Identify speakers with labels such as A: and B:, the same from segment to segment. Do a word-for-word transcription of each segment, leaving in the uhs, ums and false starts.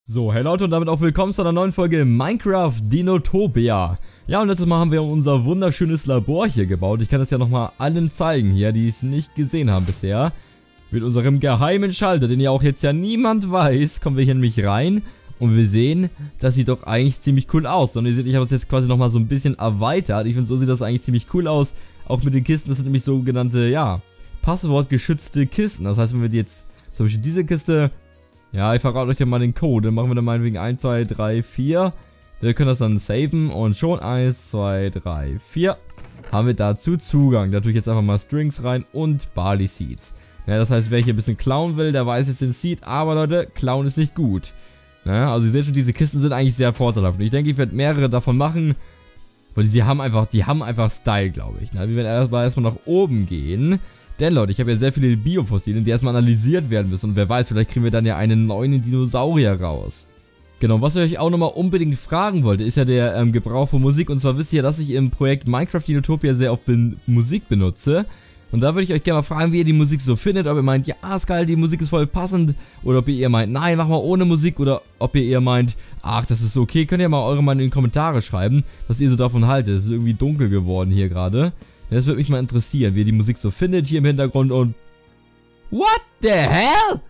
A: So, hey Leute und damit auch willkommen zu einer neuen Folge Minecraft Dinotopia. Ja, und letztes Mal haben wir unser wunderschönes Labor hier gebaut. Ich kann das ja nochmal allen zeigen hier, die es nicht gesehen haben bisher. Mit unserem geheimen Schalter, den ja auch jetzt ja niemand weiß, kommen wir hier nämlich rein. Und wir sehen, das sieht doch eigentlich ziemlich cool aus. Und ihr seht, ich habe es jetzt quasi nochmal so ein bisschen erweitert. Ich finde, so sieht das eigentlich ziemlich cool aus. Auch mit den Kisten, das sind nämlich sogenannte, ja, passwortgeschützte Kisten. Das heißt, wenn wir die jetzt, zum Beispiel diese Kiste... Ja, ich verrate euch ja mal den Code. Dann machen wir dann meinetwegen eins, zwei, drei, vier. Wir können das dann saven und schon eins, zwei, drei, vier. Haben wir dazu Zugang. Da tue ich jetzt einfach mal Strings rein und Barley Seeds. Ja, das heißt, wer hier ein bisschen klauen will, der weiß jetzt den Seed. Aber Leute, klauen ist nicht gut. Ja, also ihr seht schon, diese Kisten sind eigentlich sehr vorteilhaft. Und ich denke, ich werde mehrere davon machen. Weil sie haben einfach, die haben einfach Style, glaube ich. Na, wir werden erstmal erstmal nach oben gehen. Denn Leute, ich habe ja sehr viele Biofossilien, die erstmal analysiert werden müssen. Und wer weiß, vielleicht kriegen wir dann ja einen neuen Dinosaurier raus. Genau, was ich euch auch nochmal unbedingt fragen wollte, ist ja der ähm, Gebrauch von Musik. Und zwar wisst ihr, dass ich im Projekt Minecraft Dinotopia sehr oft ben Musik benutze. Und da würde ich euch gerne mal fragen, wie ihr die Musik so findet. Ob ihr meint, ja, ist geil, die Musik ist voll passend. Oder ob ihr eher meint, nein, mach mal ohne Musik. Oder ob ihr eher meint, ach, das ist okay. Könnt ihr mal eure Meinung in die Kommentare schreiben, was ihr so davon haltet. Es ist irgendwie dunkel geworden hier gerade. Das würde mich mal interessieren, wie ihr die Musik so findet hier im Hintergrund und... What the hell?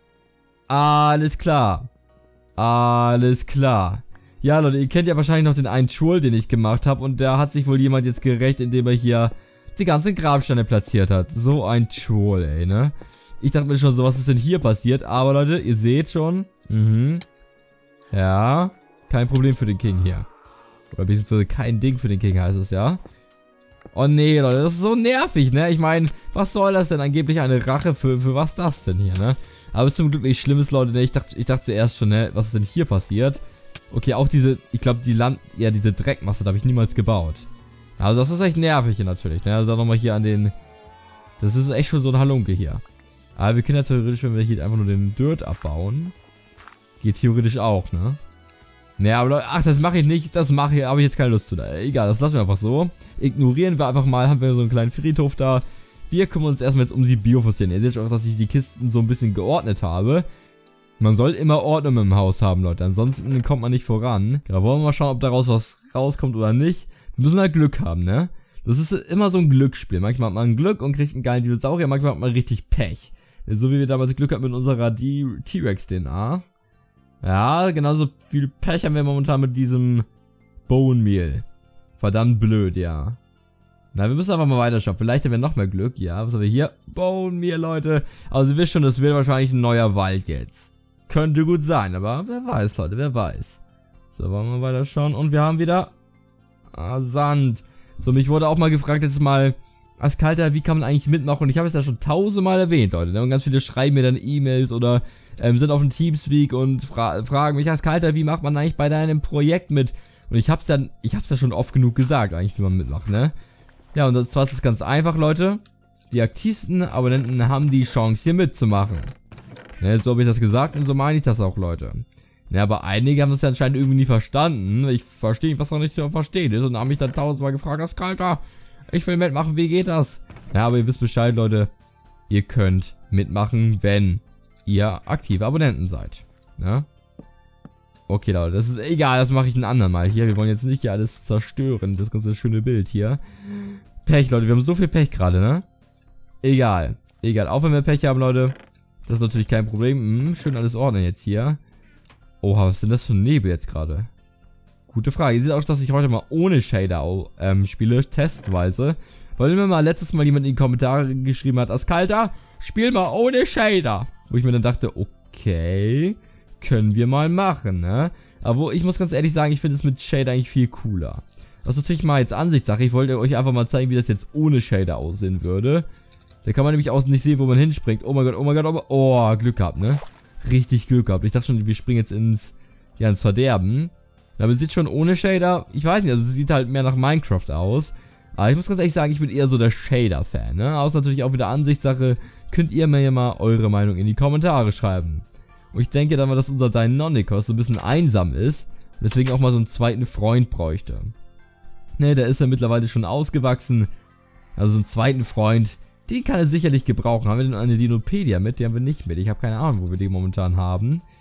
A: Alles klar. Alles klar. Ja, Leute, ihr kennt ja wahrscheinlich noch den einen Troll, den ich gemacht habe. Und da hat sich wohl jemand jetzt gerecht, indem er hier die ganzen Grabsteine platziert hat. So ein Troll, ey, ne? Ich dachte mir schon so, was ist denn hier passiert? Aber Leute, ihr seht schon. Mhm. Ja. Kein Problem für den King hier. Oder beziehungsweise kein Ding für den King heißt es, ja. Oh nee, Leute, das ist so nervig, ne? Ich meine, was soll das denn? Angeblich eine Rache für, für was das denn hier, ne? Aber zum Glück nichts Schlimmes, Leute, ne? Ich dachte, ich dachte zuerst schon, ne? Was ist denn hier passiert? Okay, auch diese, ich glaube, die Land, ja, diese Dreckmasse, da habe ich niemals gebaut. Also das ist echt nervig hier natürlich, ne? Also dann nochmal hier an den, das ist echt schon so ein Halunke hier. Aber wir können ja theoretisch, wenn wir hier einfach nur den Dirt abbauen, geht theoretisch auch, ne? Naja, aber Leute, ach, das mache ich nicht, das mache ich, habe ich jetzt keine Lust zu. Da. Egal, das lassen wir einfach so. Ignorieren wir einfach mal, haben wir so einen kleinen Friedhof da. Wir kümmern uns erstmal jetzt um die Biofossilien. Ihr seht auch, dass ich die Kisten so ein bisschen geordnet habe. Man soll immer Ordnung im Haus haben, Leute, ansonsten kommt man nicht voran. Da wollen wir mal schauen, ob daraus was rauskommt oder nicht. Wir müssen halt Glück haben, ne? Das ist immer so ein Glücksspiel. Manchmal hat man Glück und kriegt einen geilen Dinosaurier, manchmal hat man richtig Pech. So wie wir damals Glück hatten mit unserer T-Rex-D N A. Ja, genauso viel Pech haben wir momentan mit diesem Bone Meal. Verdammt blöd, ja. Na, wir müssen einfach mal weiterschauen. Vielleicht haben wir noch mehr Glück. Ja, was haben wir hier? Bone Meal, Leute. Also, ihr wisst schon, das wird wahrscheinlich ein neuer Wald jetzt. Könnte gut sein, aber wer weiß, Leute, wer weiß. So, wollen wir weiterschauen. Und wir haben wieder... Ah, Sand. So, mich wurde auch mal gefragt, jetzt mal... Askalter, wie kann man eigentlich mitmachen? Und ich habe es ja schon tausendmal erwähnt, Leute. Und ganz viele schreiben mir dann E-Mails oder ähm, sind auf dem Teamspeak und fra fragen mich, Askalter, wie macht man eigentlich bei deinem Projekt mit? Und ich hab's dann, ich hab's ja schon oft genug gesagt, eigentlich, wie man mitmacht, ne? Ja, und zwar ist es ganz einfach, Leute. Die aktivsten Abonnenten haben die Chance, hier mitzumachen. Ne, so habe ich das gesagt und so meine ich das auch, Leute. Ja, aber einige haben das ja anscheinend irgendwie nie verstanden. Ich verstehe nicht, was noch nicht zu verstehen ist. Und haben mich dann tausendmal gefragt, Askalter, ich will mitmachen, wie geht das? Ja, aber ihr wisst Bescheid, Leute. Ihr könnt mitmachen, wenn ihr aktive Abonnenten seid. Ja? Okay, Leute, das ist egal, das mache ich ein andermal. Hier, wir wollen jetzt nicht hier alles zerstören, das ganze schöne Bild hier. Pech, Leute, wir haben so viel Pech gerade, ne? Egal, egal, auch wenn wir Pech haben, Leute. Das ist natürlich kein Problem. Hm, schön alles ordnen jetzt hier. Oha, was ist denn das für ein Nebel jetzt gerade? Gute Frage. Ihr seht auch, dass ich heute mal ohne Shader ähm, spiele, testweise. Weil mir mal letztes Mal jemand in die Kommentare geschrieben hat, Askalter, spiel mal ohne Shader. Wo ich mir dann dachte, okay, können wir mal machen, ne? Aber wo, ich muss ganz ehrlich sagen, ich finde es mit Shader eigentlich viel cooler. Das ist natürlich mal jetzt Ansichtssache. Ich wollte euch einfach mal zeigen, wie das jetzt ohne Shader aussehen würde. Da kann man nämlich außen nicht sehen, wo man hinspringt. Oh mein Gott, oh mein Gott, oh, mein Gott. Oh, Glück gehabt, ne? Richtig Glück gehabt. Ich dachte schon, wir springen jetzt ins, ja, ins Verderben. Aber es sieht schon ohne Shader, ich weiß nicht, also es sieht halt mehr nach Minecraft aus. Aber ich muss ganz ehrlich sagen, ich bin eher so der Shader-Fan, ne? Außer natürlich auch wieder Ansichtssache, könnt ihr mir ja mal eure Meinung in die Kommentare schreiben. Und ich denke dann mal, dass unser Deinonychus so ein bisschen einsam ist und deswegen auch mal so einen zweiten Freund bräuchte. Ne, der ist ja mittlerweile schon ausgewachsen. Also so einen zweiten Freund, den kann er sicherlich gebrauchen. Haben wir denn eine Dinopedia mit? Die haben wir nicht mit. Ich habe keine Ahnung, wo wir die momentan haben.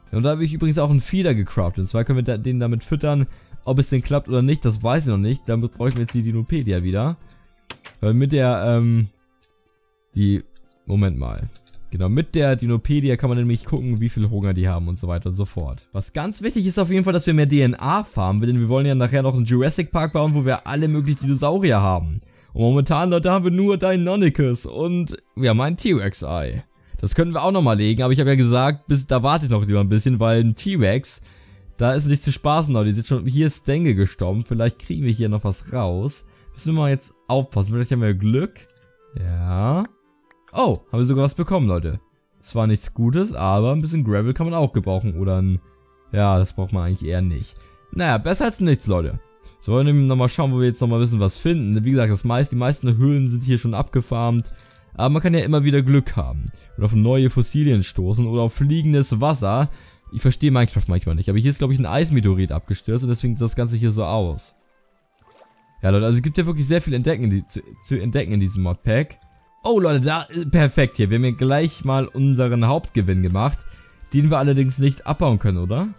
A: Und da habe ich übrigens auch einen Feeder gecraftet. Und zwar können wir den damit füttern. Ob es denn klappt oder nicht, das weiß ich noch nicht. Damit bräuchten wir jetzt die Dinopedia wieder. Weil mit der, ähm... Die... Moment mal. Genau, mit der Dinopedia kann man nämlich gucken, wie viel Hunger die haben und so weiter und so fort. Was ganz wichtig ist auf jeden Fall, dass wir mehr D N A farmen, denn wir wollen ja nachher noch einen Jurassic Park bauen, wo wir alle möglichen Dinosaurier haben. Und momentan, Leute, haben wir nur Deinonychus und wir haben ein T-Rex-Ei. Das können wir auch nochmal legen, aber ich habe ja gesagt, bis da warte ich noch lieber ein bisschen, weil ein T-Rex, da ist nicht zu spaßen, Leute. Die sind schon, hier ist Stenge gestorben, vielleicht kriegen wir hier noch was raus. Müssen wir mal jetzt aufpassen, vielleicht haben wir Glück. Ja. Oh, haben wir sogar was bekommen, Leute. Zwar nichts Gutes, aber ein bisschen Gravel kann man auch gebrauchen. Oder ein... Ja, das braucht man eigentlich eher nicht. Naja, besser als nichts, Leute. So, wollen wir nochmal schauen, wo wir jetzt nochmal ein bisschen was finden. Wie gesagt, das meiste, die meisten Höhlen sind hier schon abgefarmt. Aber man kann ja immer wieder Glück haben. Oder auf neue Fossilien stoßen. Oder auf fliegendes Wasser. Ich verstehe Minecraft manchmal nicht. Aber hier ist, glaube ich, ein Eismeteorit abgestürzt. Und deswegen sieht das Ganze hier so aus. Ja, Leute, also es gibt ja wirklich sehr viel entdecken in die, zu, zu entdecken in diesem Modpack. Oh Leute, da ist perfekt hier. Wir haben hier gleich mal unseren Hauptgewinn gemacht, den wir allerdings nicht abbauen können, oder?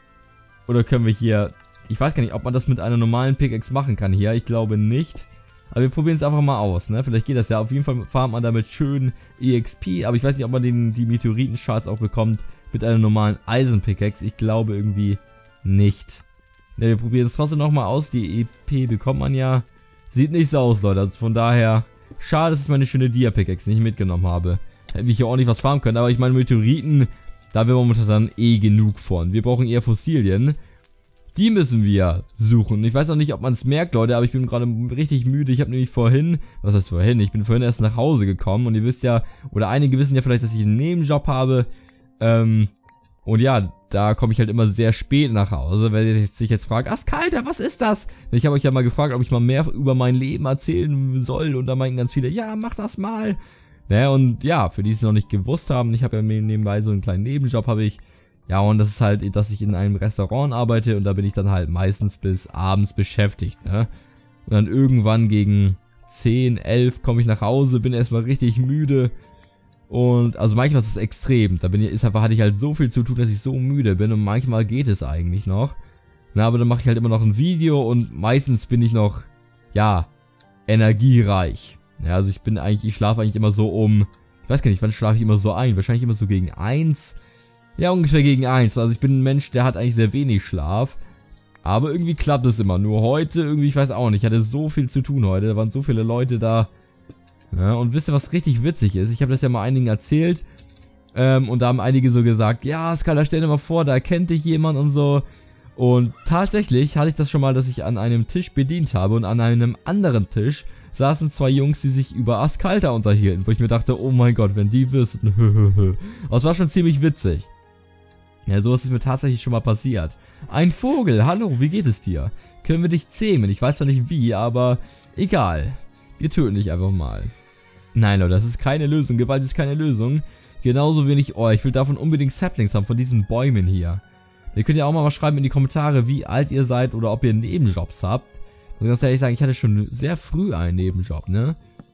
A: Oder können wir hier... Ich weiß gar nicht, ob man das mit einer normalen Pickaxe machen kann hier. Ich glaube nicht. Aber wir probieren es einfach mal aus, ne? Vielleicht geht das ja. Auf jeden Fall farmt man damit schön E X P. Aber ich weiß nicht, ob man den, die Meteoritenscharts auch bekommt mit einer normalen Eisen-Pickaxe. Ich glaube irgendwie nicht. Ne, wir probieren es trotzdem nochmal aus. Die E P bekommt man ja. Sieht nicht so aus, Leute. Also von daher... Schade, dass ich meine schöne Dia-Pickaxe nicht mitgenommen habe. Hätte ich hier ordentlich was farmen können, aber ich meine Meteoriten, da haben wir momentan eh genug von. Wir brauchen eher Fossilien. Die müssen wir suchen. Ich weiß auch nicht, ob man es merkt, Leute, aber ich bin gerade richtig müde. Ich habe nämlich vorhin, was heißt vorhin? Ich bin vorhin erst nach Hause gekommen und ihr wisst ja, oder einige wissen ja vielleicht, dass ich einen Nebenjob habe. Ähm, und ja, da komme ich halt immer sehr spät nach Hause. Wer sich jetzt fragt, Askalter, was ist das? Ich habe euch ja mal gefragt, ob ich mal mehr über mein Leben erzählen soll. Und da meinten ganz viele, ja, mach das mal. Naja, und ja, für die es noch nicht gewusst haben, ich habe ja nebenbei so einen kleinen Nebenjob, habe ich. Ja, und das ist halt, dass ich in einem Restaurant arbeite und da bin ich dann halt meistens bis abends beschäftigt, ne? Und dann irgendwann gegen zehn, elf komme ich nach Hause, bin erstmal richtig müde. Und also manchmal ist es extrem, da bin ich, ist einfach, hatte ich halt so viel zu tun, dass ich so müde bin und manchmal geht es eigentlich noch. Na, aber dann mache ich halt immer noch ein Video und meistens bin ich noch, ja, energiereich. Ja, also ich bin eigentlich, ich schlafe eigentlich immer so um, ich weiß gar nicht, wann schlafe ich immer so ein, wahrscheinlich immer so gegen eins. Ja, ungefähr gegen eins, also ich bin ein Mensch, der hat eigentlich sehr wenig Schlaf. Aber irgendwie klappt es immer, nur heute irgendwie, ich weiß auch nicht, ich hatte so viel zu tun heute, da waren so viele Leute da. Ja, und wisst ihr, was richtig witzig ist? Ich habe das ja mal einigen erzählt. Ähm, und da haben einige so gesagt, ja, Skala, stell dir mal vor, da kennt dich jemand und so. Und tatsächlich hatte ich das schon mal, dass ich an einem Tisch bedient habe und an einem anderen Tisch saßen zwei Jungs, die sich über Askalter unterhielten, wo ich mir dachte, oh mein Gott, wenn die wüssten, aber es war schon ziemlich witzig. Ja, sowas ist mir tatsächlich schon mal passiert. Ein Vogel, hallo, wie geht es dir? Können wir dich zähmen? Ich weiß zwar nicht wie, aber egal. Wir töten dich einfach mal. Nein, Leute, das ist keine Lösung. Gewalt ist keine Lösung. Genauso wenig, oh, ich will davon unbedingt Saplings haben, von diesen Bäumen hier. Ihr könnt ja auch mal was schreiben in die Kommentare, wie alt ihr seid oder ob ihr Nebenjobs habt. Und ganz ehrlich sagen, ich hatte schon sehr früh einen Nebenjob, ne?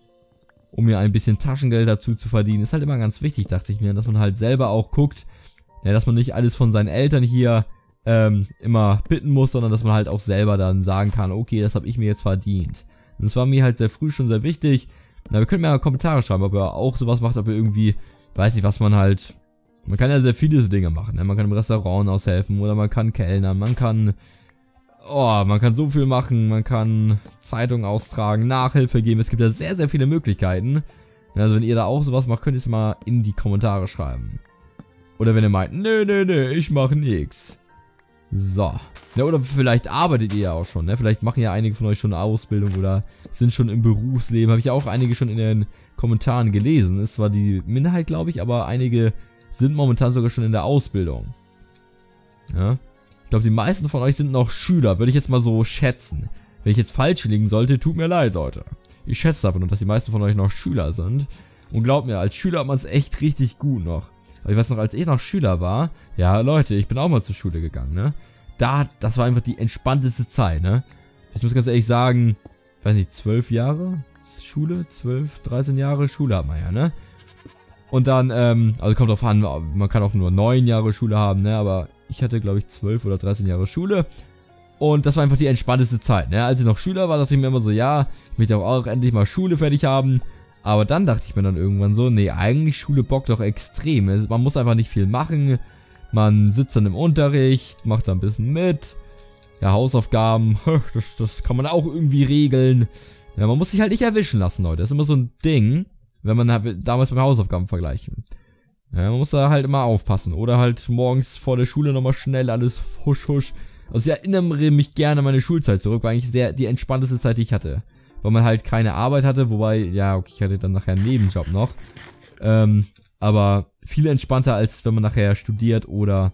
A: Um mir ein bisschen Taschengeld dazu zu verdienen. Ist halt immer ganz wichtig, dachte ich mir, dass man halt selber auch guckt, ja, dass man nicht alles von seinen Eltern hier ähm, immer bitten muss, sondern dass man halt auch selber dann sagen kann, okay, das habe ich mir jetzt verdient. Und das war mir halt sehr früh schon sehr wichtig. Na, wir können mir ja Kommentare schreiben, ob ihr auch sowas macht, ob ihr irgendwie, weiß nicht, was man halt, man kann ja sehr viele Dinge machen, ne? Man kann im Restaurant aushelfen oder man kann kellnern, man kann, oh, man kann so viel machen, man kann Zeitungen austragen, Nachhilfe geben, es gibt ja sehr, sehr viele Möglichkeiten. Also wenn ihr da auch sowas macht, könnt ihr es mal in die Kommentare schreiben. Oder wenn ihr meint, nö, nö, nö, ich mache nix. So. Ja, oder vielleicht arbeitet ihr ja auch schon, ne? Vielleicht machen ja einige von euch schon eine Ausbildung oder sind schon im Berufsleben. Habe ich ja auch einige schon in den Kommentaren gelesen. Es war die Minderheit, glaube ich, aber einige sind momentan sogar schon in der Ausbildung. Ja. Ich glaube, die meisten von euch sind noch Schüler, würde ich jetzt mal so schätzen. Wenn ich jetzt falsch liegen sollte, tut mir leid, Leute. Ich schätze aber nur, dass die meisten von euch noch Schüler sind. Und glaubt mir, als Schüler hat man es echt richtig gut noch. Aber ich weiß noch, als ich noch Schüler war, ja Leute, ich bin auch mal zur Schule gegangen, ne? Da, das war einfach die entspannteste Zeit, ne? Ich muss ganz ehrlich sagen, ich weiß nicht, zwölf Jahre Schule, zwölf, dreizehn Jahre Schule hat man ja, ne? Und dann, ähm, also kommt drauf an, man kann auch nur neun Jahre Schule haben, ne, aber ich hatte, glaube ich, zwölf oder dreizehn Jahre Schule. Und das war einfach die entspannteste Zeit, ne, als ich noch Schüler war, dachte ich mir immer so, ja, ich möchte auch, auch endlich mal Schule fertig haben. Aber dann dachte ich mir dann irgendwann so, nee, eigentlich Schule bockt doch extrem. Man muss einfach nicht viel machen, man sitzt dann im Unterricht, macht da ein bisschen mit. Ja, Hausaufgaben, das, das kann man auch irgendwie regeln. Ja, man muss sich halt nicht erwischen lassen, Leute, das ist immer so ein Ding. Wenn man halt damals beim Hausaufgaben vergleichen. Ja, man muss da halt immer aufpassen. Oder halt morgens vor der Schule nochmal schnell alles husch husch. Also ich erinnere mich gerne an meine Schulzeit zurück. War eigentlich sehr die entspannteste Zeit, die ich hatte. Weil man halt keine Arbeit hatte. Wobei, ja, okay, ich hatte dann nachher einen Nebenjob noch. Ähm, aber viel entspannter, als wenn man nachher studiert oder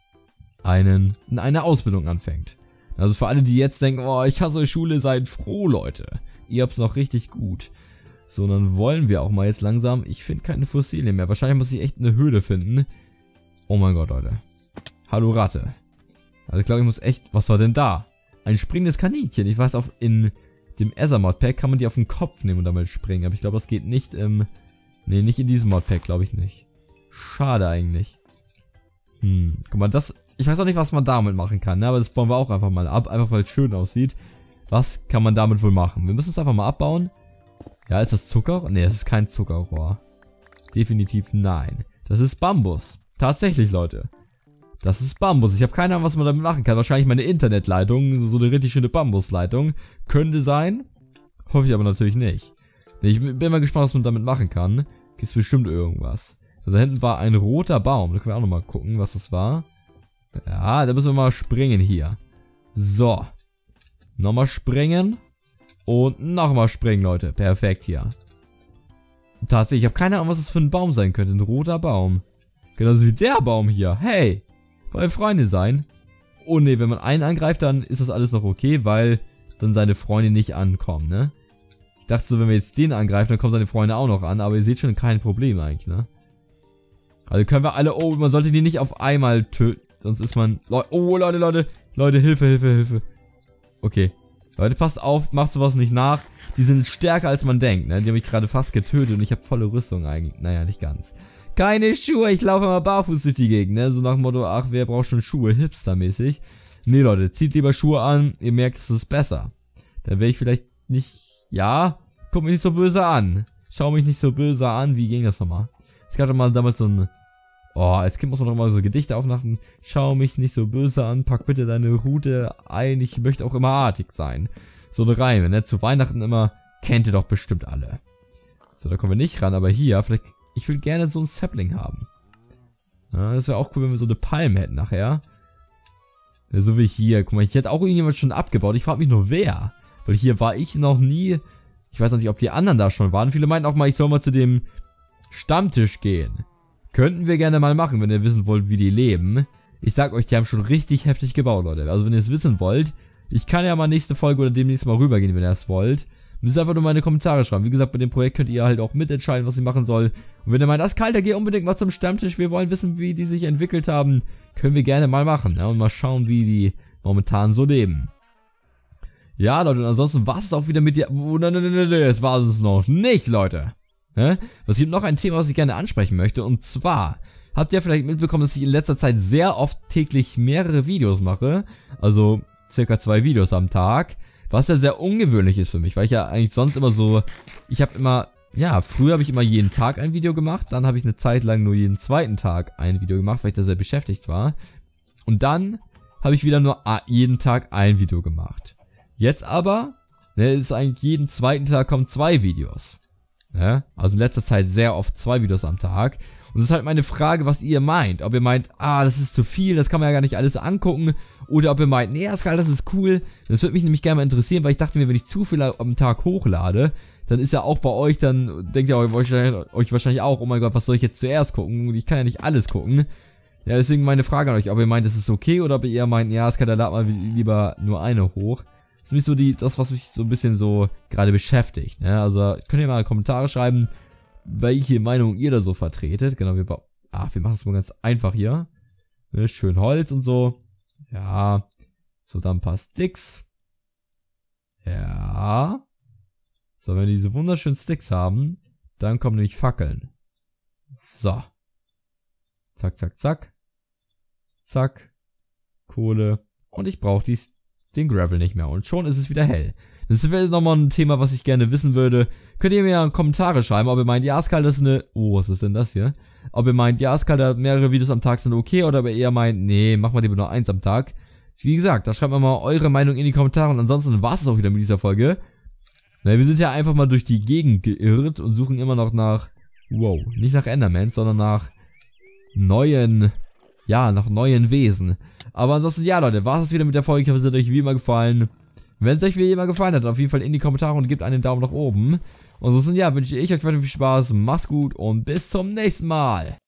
A: einen, eine Ausbildung anfängt. Also für alle, die jetzt denken, oh, ich hasse Schule, seid froh, Leute. Ihr habt's noch richtig gut. So, dann wollen wir auch mal jetzt langsam. Ich finde keine Fossilien mehr. Wahrscheinlich muss ich echt eine Höhle finden. Oh mein Gott, Leute. Hallo Ratte. Also ich glaube, ich muss echt... Was war denn da? Ein springendes Kaninchen. Ich weiß, auf in dem Ether-Modpack kann man die auf den Kopf nehmen und damit springen. Aber ich glaube, das geht nicht im... Nee, nicht in diesem Modpack, glaube ich nicht. Schade eigentlich. Hm, guck mal, das... Ich weiß auch nicht, was man damit machen kann, ne? Aber das bauen wir auch einfach mal ab. Einfach, weil es schön aussieht. Was kann man damit wohl machen? Wir müssen es einfach mal abbauen. Ja, ist das Zucker? Ne, es ist kein Zuckerrohr. Definitiv nein. Das ist Bambus. Tatsächlich, Leute. Das ist Bambus. Ich habe keine Ahnung, was man damit machen kann. Wahrscheinlich meine Internetleitung. So eine richtig schöne Bambusleitung. Könnte sein. Hoffe ich aber natürlich nicht. Nee, ich bin mal gespannt, was man damit machen kann. Gibt's bestimmt irgendwas. So, da hinten war ein roter Baum. Da können wir auch nochmal gucken, was das war. Ja, da müssen wir mal springen hier. So. Nochmal springen. Und nochmal springen, Leute. Perfekt hier. Tatsächlich, ich habe keine Ahnung, was das für ein Baum sein könnte. Ein roter Baum. Genauso wie der Baum hier. Hey, wollen wir Freunde sein? Oh ne, wenn man einen angreift, dann ist das alles noch okay, weil dann seine Freunde nicht ankommen, ne? Ich dachte so, wenn wir jetzt den angreifen, dann kommen seine Freunde auch noch an. Aber ihr seht schon, kein Problem eigentlich, ne? Also können wir alle... Oh, man sollte die nicht auf einmal töten. Sonst ist man... Oh, Leute, Leute. Leute, Hilfe, Hilfe, Hilfe. Okay. Leute, passt auf, macht sowas nicht nach. Die sind stärker als man denkt, ne? Die haben mich gerade fast getötet und ich habe volle Rüstung eigentlich. Naja, nicht ganz. Keine Schuhe, ich laufe mal barfuß durch die Gegend, ne? So nach dem Motto, ach, wer braucht schon Schuhe? Hipstermäßig. Nee, Leute, zieht lieber Schuhe an, ihr merkt, es ist besser. Dann wäre ich vielleicht nicht... Ja, guck mich nicht so böse an. Schau mich nicht so böse an. Wie ging das nochmal? Es gab doch mal damals so ein... Oh, als Kind muss man doch mal so Gedichte aufmachen. Schau mich nicht so böse an, pack bitte deine Rute ein, ich möchte auch immer artig sein. So eine Reime, ne? Zu Weihnachten immer, kennt ihr doch bestimmt alle. So, da kommen wir nicht ran, aber hier, vielleicht, ich will gerne so ein Sapling haben. Ja, das wäre auch cool, wenn wir so eine Palme hätten nachher. Ja, so wie hier, guck mal, ich hätte auch irgendjemand schon abgebaut, ich frage mich nur wer. Weil hier war ich noch nie, ich weiß noch nicht, ob die anderen da schon waren. Viele meinten auch mal, ich soll mal zu dem Stammtisch gehen. Könnten wir gerne mal machen, wenn ihr wissen wollt, wie die leben. Ich sag euch, die haben schon richtig heftig gebaut, Leute. Also wenn ihr es wissen wollt, ich kann ja mal nächste Folge oder demnächst mal rübergehen, wenn ihr es wollt. Müsst einfach nur meine Kommentare schreiben. Wie gesagt, bei dem Projekt könnt ihr halt auch mitentscheiden, was ich machen soll. Und wenn ihr meint, das ist kalt, dann geht unbedingt mal zum Stammtisch. Wir wollen wissen, wie die sich entwickelt haben. Können wir gerne mal machen. Ja, und mal schauen, wie die momentan so leben. Ja, Leute, und ansonsten war es auch wieder mit dir. Oh, nein, nein, nein, nein, das war es noch nicht, Leute. Ja? Was gibt noch ein Thema, was ich gerne ansprechen möchte. Und zwar habt ihr vielleicht mitbekommen, dass ich in letzter Zeit sehr oft täglich mehrere Videos mache. Also circa zwei Videos am Tag. Was ja sehr ungewöhnlich ist für mich, weil ich ja eigentlich sonst immer so... Ich habe immer... Ja, früher habe ich immer jeden Tag ein Video gemacht. Dann habe ich eine Zeit lang nur jeden zweiten Tag ein Video gemacht, weil ich da sehr beschäftigt war. Und dann habe ich wieder nur jeden Tag ein Video gemacht. Jetzt aber, ne, ist eigentlich jeden zweiten Tag kommen zwei Videos. Ne? Also in letzter Zeit sehr oft zwei Videos am Tag. Und das ist halt meine Frage, was ihr meint. Ob ihr meint, ah, das ist zu viel, das kann man ja gar nicht alles angucken. Oder ob ihr meint, nee, Pascal, das ist cool. Das würde mich nämlich gerne mal interessieren, weil ich dachte mir, wenn ich zu viel am Tag hochlade, dann ist ja auch bei euch, dann denkt ihr euch, euch wahrscheinlich auch, oh mein Gott, was soll ich jetzt zuerst gucken? Ich kann ja nicht alles gucken. Ja, deswegen meine Frage an euch, ob ihr meint, das ist okay, oder ob ihr eher meint, ja, Pascal, da lad mal lieber nur eine hoch. Das ist nämlich so die, das, was mich so ein bisschen so gerade beschäftigt, ne? Also, könnt ihr mal Kommentare schreiben, welche Meinung ihr da so vertretet. Genau, wir, ach, wir machen es mal ganz einfach hier. Ne, schön Holz und so. Ja. So, dann ein paar Sticks. Ja. So, wenn wir diese wunderschönen Sticks haben, dann kommen nämlich Fackeln. So. Zack, zack, zack. Zack. Kohle. Und ich brauche dies, den Gravel nicht mehr. Und schon ist es wieder hell. Das wäre nochmal ein Thema, was ich gerne wissen würde. Könnt ihr mir ja Kommentare schreiben, ob ihr meint, ja, Skalder ist eine... Oh, was ist denn das hier? Ob ihr meint, ja, Skalder, mehrere Videos am Tag sind okay, oder ob ihr eher meint, nee, mach mal lieber nur eins am Tag. Wie gesagt, da schreibt mir mal eure Meinung in die Kommentare. Und ansonsten war es auch wieder mit dieser Folge. Na, wir sind ja einfach mal durch die Gegend geirrt und suchen immer noch nach... Wow, nicht nach Endermans, sondern nach neuen... Ja, nach neuen Wesen. Aber ansonsten, ja Leute, war es wieder mit der Folge. Ich hoffe, es hat euch wie immer gefallen. Wenn es euch wie immer gefallen hat, auf jeden Fall in die Kommentare und gebt einen Daumen nach oben. Und ansonsten, ja, wünsche ich euch weiter viel Spaß. Macht's gut und bis zum nächsten Mal.